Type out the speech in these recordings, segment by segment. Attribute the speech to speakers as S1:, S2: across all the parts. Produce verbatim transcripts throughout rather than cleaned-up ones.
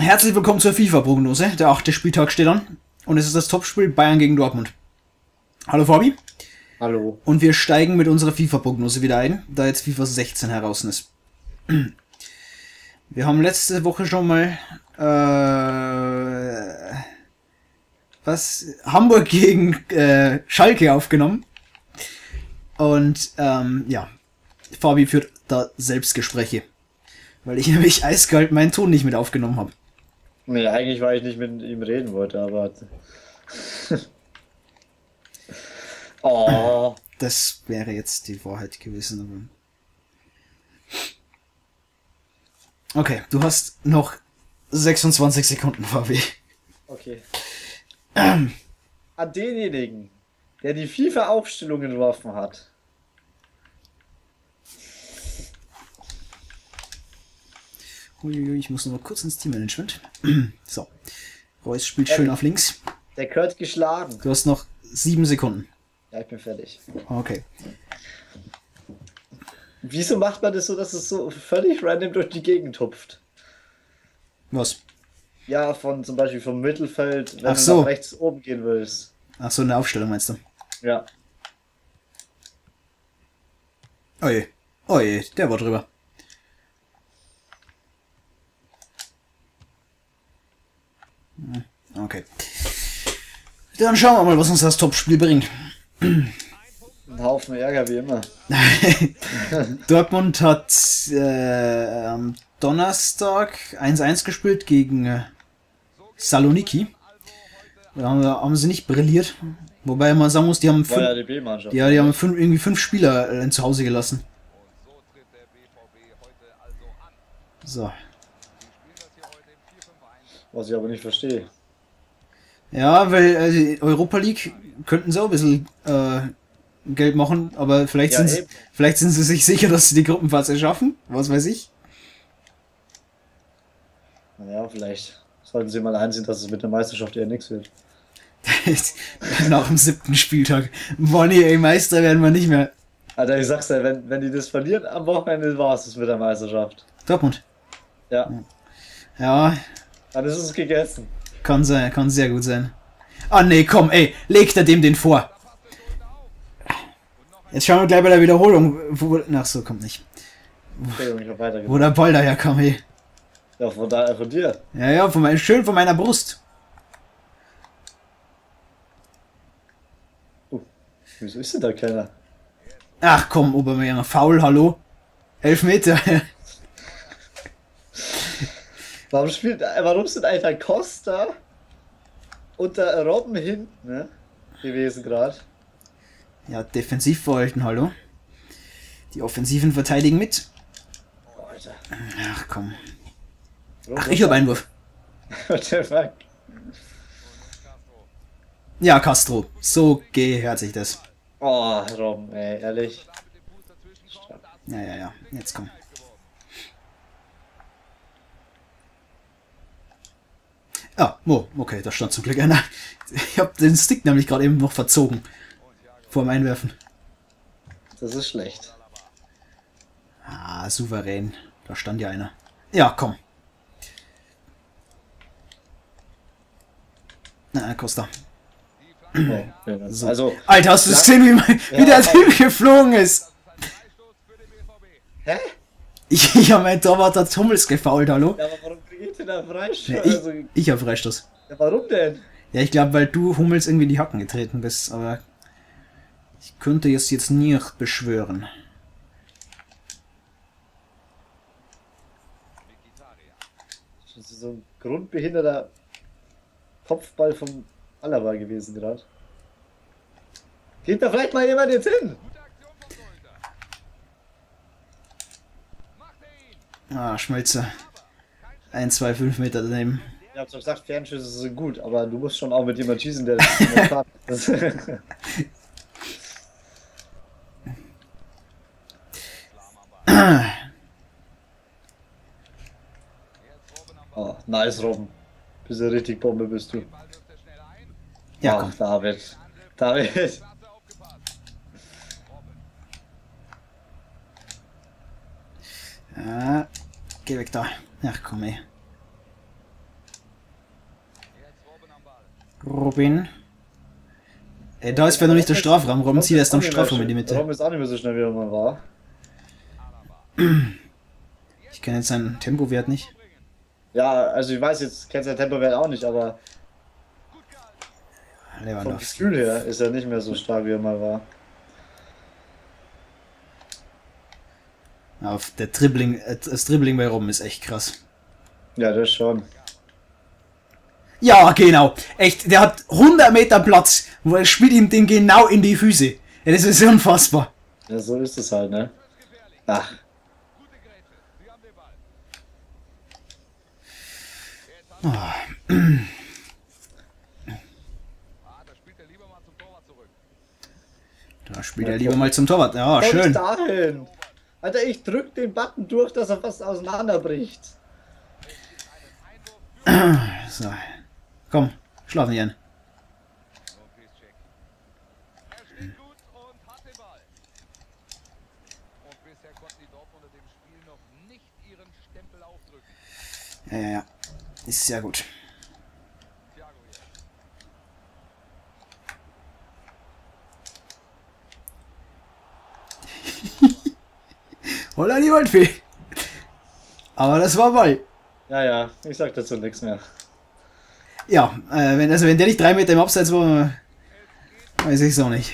S1: Herzlich willkommen zur FIFA-Prognose. Der achte Spieltag steht an. Und es ist das Topspiel Bayern gegen Dortmund. Hallo Fabi.
S2: Hallo.
S1: Und wir steigen mit unserer FIFA-Prognose wieder ein, da jetzt FIFA sechzehn heraus ist. Wir haben letzte Woche schon mal äh, was Hamburg gegen äh, Schalke aufgenommen. Und ähm, ja, Fabi führt da Selbstgespräche. Weil ich nämlich eiskalt meinen Ton nicht mit aufgenommen habe.
S2: Nee, eigentlich, weil ich nicht mit ihm reden wollte, aber... oh.
S1: Das wäre jetzt die Wahrheit gewesen. Aber okay, du hast noch sechsundzwanzig Sekunden, Fabi.
S2: Okay. An denjenigen, der die FIFA-Aufstellung entworfen hat.
S1: Uiuiui, ich muss noch mal kurz ins Teammanagement. So. Reus spielt schön auf links.
S2: Der gehört geschlagen.
S1: Du hast noch sieben Sekunden.
S2: Ja, ich bin fertig.
S1: Okay.
S2: Wieso macht man das so, dass es so völlig random durch die Gegend hupft?
S1: Was?
S2: Ja, von zum Beispiel vom Mittelfeld, wenn
S1: Ach
S2: du
S1: so.
S2: nach rechts oben gehen willst.
S1: Ach so, eine Aufstellung meinst du?
S2: Ja.
S1: Oje. Oje, der war drüber. Okay. Dann schauen wir mal, was uns das Topspiel bringt.
S2: Ein Haufen Ärger wie immer.
S1: Dortmund hat äh, am Donnerstag eins eins gespielt gegen äh, Saloniki. Da haben, haben sie nicht brilliert. Wobei man sagen muss, die haben fünf,
S2: War ja die B-Mannschaft.
S1: ja, die haben fünf, irgendwie fünf Spieler äh, zu Hause gelassen. So.
S2: Was ich aber nicht verstehe.
S1: Ja, weil äh, die Europa League könnten sie auch ein bisschen äh, Geld machen, aber vielleicht,
S2: Ja,
S1: sind sie,
S2: eben.
S1: vielleicht sind sie sich sicher, dass sie die Gruppenphase schaffen. Was weiß ich.
S2: Naja, vielleicht sollten sie mal einsehen, dass es mit der Meisterschaft eher nichts wird.
S1: Nach dem siebten Spieltag. Boah, nee, ey, Meister werden wir nicht mehr.
S2: Alter, ich sag's dir, wenn, wenn die das verlieren, am Wochenende war es das mit der Meisterschaft.
S1: Dortmund.
S2: Ja,
S1: Ja,
S2: dann ist es gegessen.
S1: kann sein, kann sehr gut sein. Ah nee, komm, ey, legt er dem den vor. Jetzt schauen wir gleich bei der Wiederholung. Wo, ach so, kommt nicht.
S2: Entschuldigung, ich hab weitergemacht.
S1: Wo der Ball daher kam, ey.
S2: Ja, von daher von dir.
S1: Ja, ja, von mein, schön von meiner Brust.
S2: Uh, wieso ist denn da keiner?
S1: Ach komm, Obermeier, faul, hallo. Elf Meter.
S2: Warum spielt, äh, warum sind einfach Costa und der Robben hinten, ne? Gewesen gerade.
S1: Ja, Defensivverhalten, hallo. Die Offensiven verteidigen mit.
S2: Oh, Alter.
S1: Ach komm.
S2: Warum
S1: Ach, ich hab Einwurf.
S2: What the fuck?
S1: Ja, Castro. So gehört sich das.
S2: Oh, Robben, ey, ehrlich.
S1: Ja, ja, ja. Jetzt komm. Ah, oh, okay, da stand zum Glück einer. Ich habe den Stick nämlich gerade eben noch verzogen. Vor dem Einwerfen.
S2: Das ist schlecht.
S1: Ah, souverän. Da stand ja einer. Ja, komm. Na, Costa.
S2: Oh, ja.
S1: So.
S2: Also,
S1: Alter, hast du
S2: ja.
S1: gesehen, wie, mein, wie
S2: Ja,
S1: der
S2: aber-
S1: Typ geflogen ist?
S2: hä?
S1: Ich, ich habe meinen Torwart hat Hummels gefault, hallo?
S2: Ja, aber warum kriegt ihr da Freistoß?
S1: Ja, ich,
S2: Also,
S1: ich habe Freistoß.
S2: ja, warum denn?
S1: Ja, ich glaube, weil du Hummels irgendwie in die Hacken getreten bist, aber ich könnte es jetzt nicht beschwören.
S2: Das ist so ein grundbehinderter Kopfball vom Alaba gewesen gerade. Geht da vielleicht mal jemand jetzt hin?
S1: Ah, Schmelzer. Ein, zwei, fünf Meter daneben.
S2: Ich hab's doch gesagt, Fernschüsse sind gut, aber du musst schon auch mit jemandem schießen, der das Oh, nice, Robben. Bist du richtig Bombe, bist du.
S1: Ja,
S2: Ach,
S1: komm.
S2: David. David.
S1: Ja, geh weg da. Ach komm ey. Robin. Ey, da ist ja noch nicht der Strafraum. Robin zieht erst am Strafraum in die Mitte.
S2: Robin ist auch nicht mehr so schnell, wie er mal war.
S1: Ich kenne jetzt seinen Tempowert nicht.
S2: Ja, also ich weiß jetzt, kennt sein Tempowert auch nicht, aber vom
S1: Lewandowski.
S2: Gefühl her ist er nicht mehr so stark, wie er mal war.
S1: Auf der Dribbling, äh, das Dribbling bei Robben ist echt krass.
S2: Ja, das schon.
S1: Ja, genau. Echt, der hat hundert Meter Platz, wo er spielt ihm den genau in die Füße. Ja, das ist unfassbar.
S2: Ja, so ist es halt, ne? Ach.
S1: Ah. Da spielt er lieber mal zum Torwart. Ja,
S2: Komm
S1: schön.
S2: dahin! Alter, ich drück den Button durch, dass er fast auseinanderbricht.
S1: So. Komm, schlaf nicht ein. Ja, ja, ja. Ist sehr gut. Holla die Waldfee. Aber das war Ball.
S2: Ja, ja, ich sag dazu nichts mehr.
S1: Ja, äh, wenn, also wenn der nicht drei Meter im Abseits war, weiß ich es auch nicht.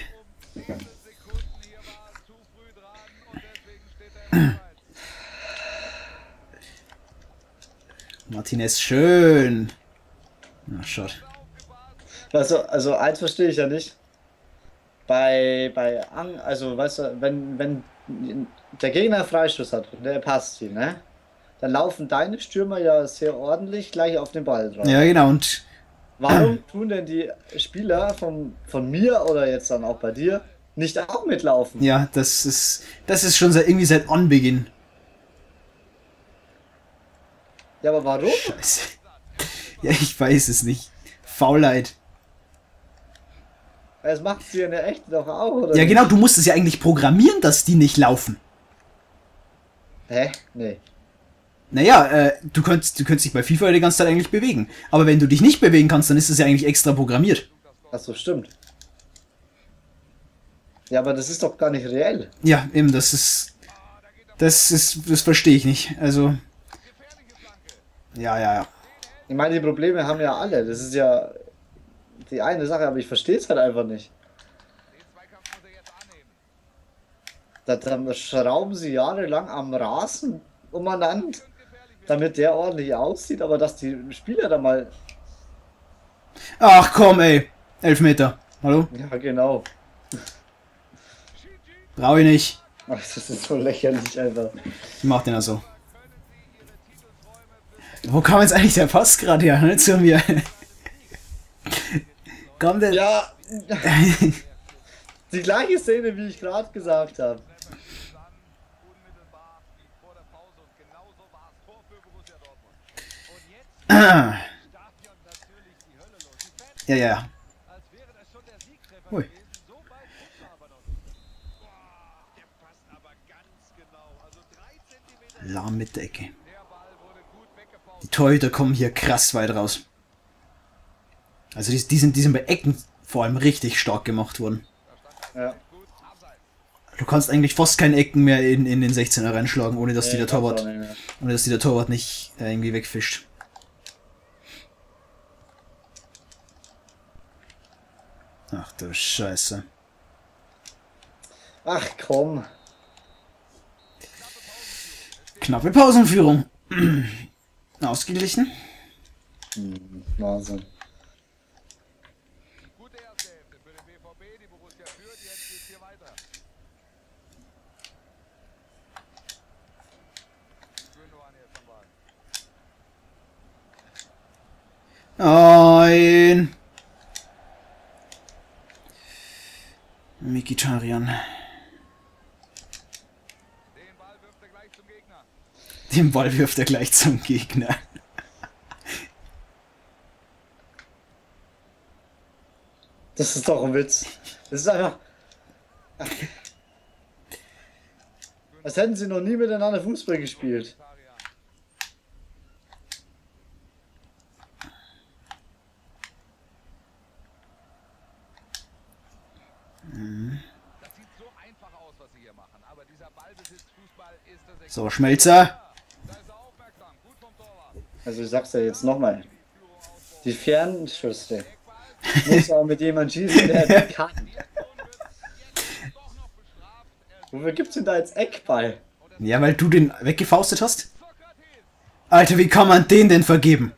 S1: Martinez, schön. Na, schaut.
S2: Also, also eins verstehe ich ja nicht. Bei, bei Ang, also weißt du, wenn, wenn der Gegner einen Freistoß hat und der passt ihn, ne? Dann laufen deine Stürmer ja sehr ordentlich gleich auf den Ball drauf.
S1: Ja, genau. Und
S2: Warum tun denn die Spieler von, von mir oder jetzt dann auch bei dir nicht auch mitlaufen?
S1: ja, das ist, das ist schon seit, irgendwie seit Anbeginn.
S2: Ja, aber warum?
S1: Scheiße. Ja, ich weiß es nicht. Faulheit.
S2: Das macht sie ja in der Echte doch auch, oder?
S1: Ja,
S2: nicht?
S1: genau, du musst es ja eigentlich programmieren, dass die nicht laufen.
S2: Hä? Nee.
S1: Naja, äh, du könntest, du könntest dich bei FIFA die ganze Zeit eigentlich bewegen. Aber wenn du dich nicht bewegen kannst, dann ist es ja eigentlich extra programmiert.
S2: Achso, stimmt. Ja, aber das ist doch gar nicht reell.
S1: Ja, eben, das ist. Das ist. Das verstehe ich nicht. Also. Ja, ja, ja.
S2: Ich meine, die Probleme haben ja alle. Das ist ja die eine Sache, aber ich verstehe es halt einfach nicht. Da, da schrauben sie jahrelang am Rasen umeinander, damit der ordentlich aussieht, aber dass die Spieler da mal...
S1: Ach komm, ey. Elfmeter. Hallo?
S2: Ja, genau.
S1: Brauche ich nicht.
S2: Ach, das ist so lächerlich einfach.
S1: Ich mach den also. Wo kam jetzt eigentlich der Pass gerade her? Ne, zu mir. Kommt der.
S2: Ja, die gleiche Szene, wie ich gerade gesagt habe.
S1: Ja, ja. Ui. Lahm mit der Ecke. Die Torhüter kommen hier krass weit raus. Also die, die, sind, die sind bei Ecken vor allem richtig stark gemacht worden.
S2: Ja.
S1: Du kannst eigentlich fast keine Ecken mehr in, in den sechzehner reinschlagen, ohne dass
S2: Nee,
S1: die der
S2: kannst
S1: Torwart,
S2: auch nicht mehr.
S1: ohne dass die der Torwart nicht äh, irgendwie wegfischt. Ach du Scheiße.
S2: Ach komm.
S1: Knappe Pausenführung. Ausgeglichen.
S2: Hm, Wahnsinn.
S3: Gute erste Hälfte für den B V B, die Borussia führt, jetzt geht's hier weiter. Gündogan jetzt am Ball.
S1: Nein. Mikitarian.
S3: Den Ball wirft er gleich zum Gegner.
S1: Den Ball wirft er gleich zum Gegner.
S2: Das ist doch ein Witz. Das ist einfach... Als hätten sie noch nie miteinander Fußball gespielt.
S3: Das sieht so einfach aus, was sie hier machen. Aber dieser Ballbesitzfußball ist das
S1: So, Schmelzer.
S3: Da ist er aufmerksam. Gut vom Torwart.
S2: Also ich sag's ja jetzt nochmal. Die Fernschüsse muss auch mit jemandem schießen, der die kann. Wofür gibt's denn da jetzt Eckball?
S1: Ja, weil du den weggefaustet hast? Alter, wie kann man den denn vergeben?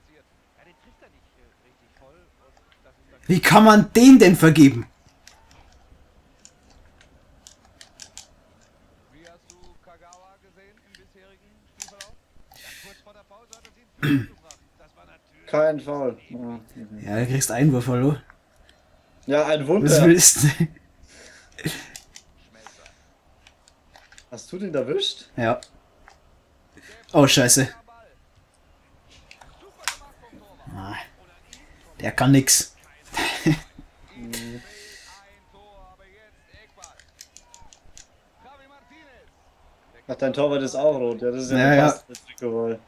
S1: Wie kann man den denn vergeben?
S3: Wie hast du Kagawa gesehen im bisherigen Spielverlauf? Ja, kurz vor der Pause hat er sie ins Spiel gebracht. Das war natürlich.
S2: Kein Foul. Ja, mhm.
S1: Ja, du kriegst Einwurf, hallo.
S2: Ja, ein
S1: Was
S2: Wunder.
S1: willst du?
S2: Hast du den erwischt?
S1: Ja. Oh, scheiße. Ah, der kann nix.
S3: Ein Tor, aber jetzt Eckball. Javi Martinez.
S2: Ach, dein Torwart ist auch rot. Ja, das ist ja,
S1: Ja,
S2: eine
S1: ja.
S2: Pass- Trikotwahl.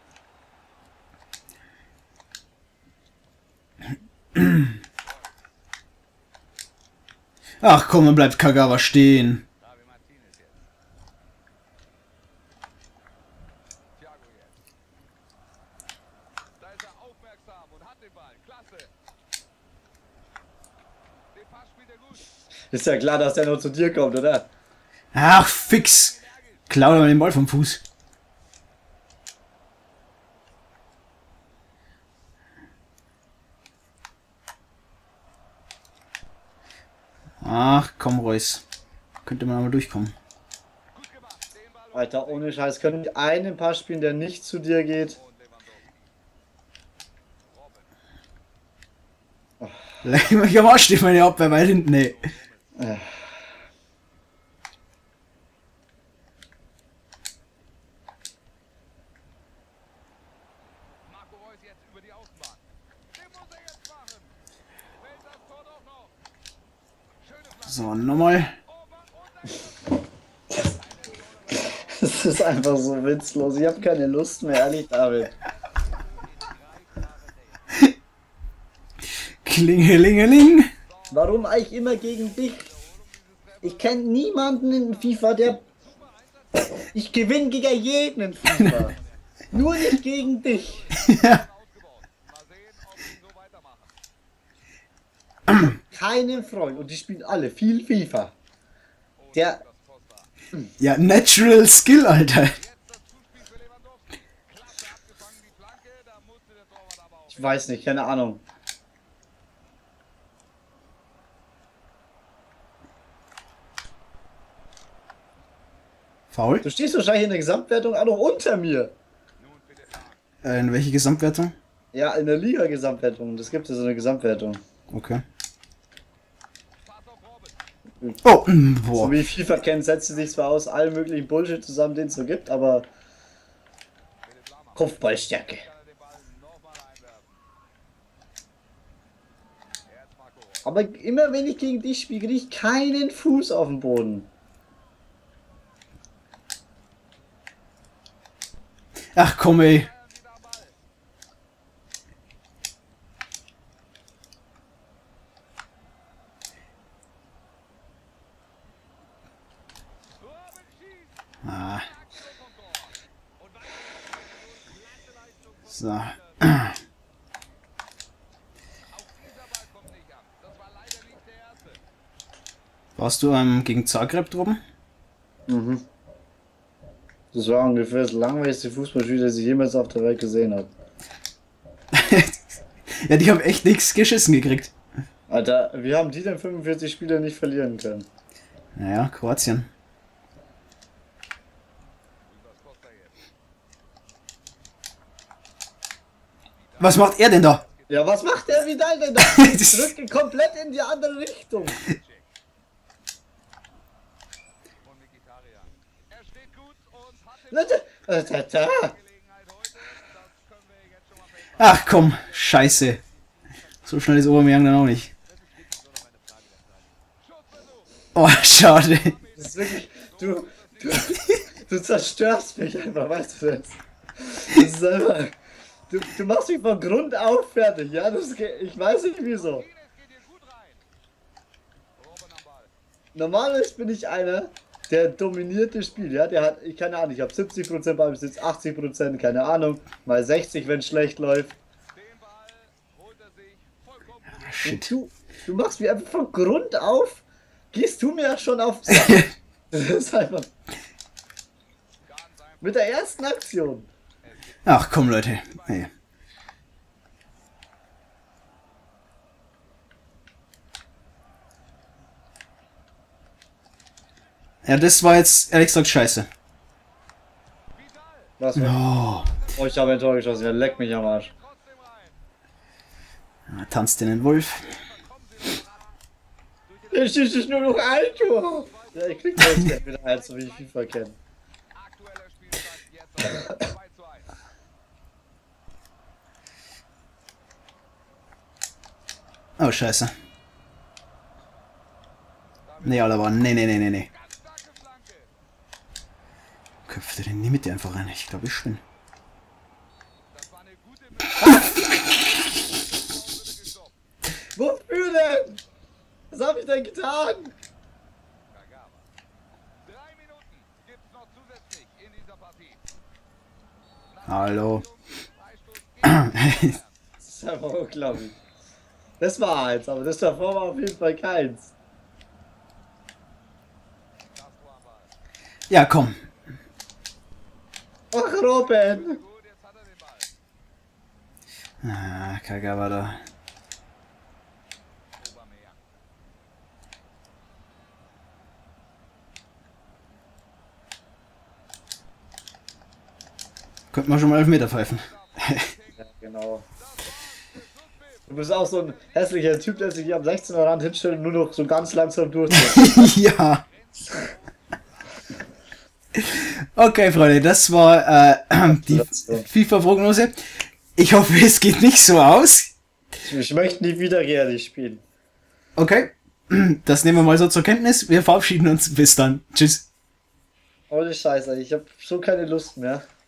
S1: Ach komm, dann bleibt Kagawa stehen.
S3: Javi Martinez jetzt. Thiago jetzt. Da ist er aufmerksam und hat den Ball. Klasse. Den Pass spielt er gut.
S2: Ist ja klar, dass der nur zu dir kommt, oder?
S1: Ach, fix. Klau dir mal den Ball vom Fuß. Ach, komm, Reus. Könnte man aber durchkommen.
S3: Gut gemacht. Den Ball
S2: Alter, ohne Scheiß. Können die einen Pass spielen, der nicht zu dir geht?
S3: und Lewandowski.
S1: Leck mich am Arsch, steht meine Abwehr weit hinten, ey.
S3: Marco Reus jetzt über die Außenbahn. Den muss er jetzt machen. Fällt das Tor doch noch. Schöne Flanke.
S1: So, nochmal.
S2: Das ist einfach so witzlos. Ich habe keine Lust mehr, ehrlich, David.
S1: Klingelingeling.
S2: Warum eigentlich immer gegen dich? Ich kenne niemanden in FIFA, der... Ich gewinne gegen jeden in FIFA. Nur nicht gegen dich.
S1: Ja.
S3: Ausgebaut. Mal sehen, ob sie so weitermachen.
S2: Keinen Freund. Und die spielen alle viel FIFA. Der...
S3: Das Costa.
S1: Ja, Natural Skill, Alter.
S3: Jetzt das Zuspiel für Lewandowski. Klasse abgefangen, die Flanke. Da musste der Torwart aber auch.
S2: Ich weiß nicht, keine Ahnung.
S1: Faul?
S2: Du stehst wahrscheinlich in der Gesamtwertung auch noch unter mir.
S3: Nun bitte fahren.
S1: Äh, in welche Gesamtwertung?
S2: Ja, in der Liga-Gesamtwertung. Das gibt es so eine Gesamtwertung.
S1: Okay.
S3: Pass auf Robin.
S1: Oh, mm,
S2: So
S1: boah.
S2: wie FIFA kennt, setzt sie sich zwar aus allem möglichen Bullshit zusammen, den es so gibt, aber Kopfballstärke.
S3: Kann er den Ball nochmal einwerfen. Jetzt Marco Reus.
S2: Aber immer wenn ich gegen dich spiele, kriege ich keinen Fuß auf den Boden.
S1: Ach komm, ey.
S3: Bayern wieder am Ball. Robin schießt.
S1: Ah,
S3: Axel vom Tor. Und weiter. Klasse Leistung vom
S1: so.
S3: Auch dieser Ball kommt nicht an. Das war leider nicht der erste.
S1: Warst du ähm, gegen Zagreb droben?
S2: Mhm. Das war ungefähr das langweiligste Fußballspiel, das ich jemals auf der Welt gesehen habe.
S1: Ja, die haben echt nichts geschissen gekriegt.
S2: Alter, wie haben die denn fünfundvierzig Spiele nicht verlieren können?
S1: Naja, Kroatien.
S3: Lukas Costa jetzt.
S1: Was macht er denn da?
S2: Ja, was macht der Vidal denn da? Drückt komplett in die andere Richtung.
S3: Und Mkhitaryan. Er steht gut und hat den
S2: Leute, äh, ta, ta.
S3: Gelegenheit heute. Das können wir jetzt schon mal festhalten.
S1: Ach komm, scheiße. So schnell ist Aubameyang dann auch nicht.
S3: Schussversuch.
S1: Oh, schade.
S2: Das ist wirklich, du, du, du zerstörst mich einfach, weißt du das? Das ist einfach, du, du machst mich von Grund auf fertig, ja? Das, geht- ich weiß nicht wieso.
S3: Martinez geht hier gut rein. Robin am Ball.
S2: Normalerweise bin ich einer, der dominiert das Spiel, ja, der hat, ich keine Ahnung, ich habe siebzig Prozent Ballbesitz, achtzig Prozent, keine Ahnung, mal sechzig, wenn es schlecht läuft.
S3: Den Ball holt er sich vollkommen
S1: Ah,
S2: Und
S1: shit.
S2: du, du machst mir einfach von Grund auf, gehst du mir ja schon auf. Das ist einfach
S3: ganz einfach.
S2: mit der ersten Aktion.
S1: Ach komm, Leute. Hey. Ja, das war jetzt ehrlich gesagt scheiße.
S3: Vidal
S2: Was war?
S1: Oh,
S2: Oh, ich habe ein Tor geschossen, ja, leck mich am Arsch.
S3: trotzdem rein.
S1: tanzt in den Wolf.
S3: Kommen sie noch ran. Durch
S2: Es ist nur noch ein Tor. Ja, ich krieg das jetzt wieder ein, so wie ich FIFA kenne.
S3: aktueller Spielstand jetzt auf zwei zu eins.
S1: Oh, scheiße. Nee, Alter, aber nee, nee, nee, nee, nee.
S3: Ganz starke Flanke.
S1: Köpft er den in die Mitte einfach rein? Ich glaube, ich spinne.
S3: Das war eine gute Möglichkeit. gestoppt.
S2: Wofür denn? Was habe ich denn getan?
S3: Kagawa. Drei Minuten gibt's noch zusätzlich in dieser Partie.
S1: Hallo.
S3: Freistoß
S2: Das ist einfach unglaublich. Das war eins, aber das davor war auf jeden Fall keins.
S3: Castro am Ball.
S1: Ja, komm.
S2: Ach, Robin!
S3: Gut, jetzt hat er den Ball.
S1: Ah, Kagawa da.
S3: Aubameyang.
S1: Könnte man schon mal elf Meter pfeifen.
S2: Ja, genau. Du bist auch so ein hässlicher Typ, der sich hier am sechzehner Rand hinstellt und nur noch so ganz langsam durchzieht.
S1: Ja. Okay, Freunde, das war äh, die FIFA-Prognose. Ich hoffe, es geht nicht so aus.
S2: Ich, ich möchte nie wieder Real spielen.
S1: Okay, das nehmen wir mal so zur Kenntnis. Wir verabschieden uns. Bis dann. Tschüss.
S2: Ohne Scheiße, ich habe so keine Lust mehr.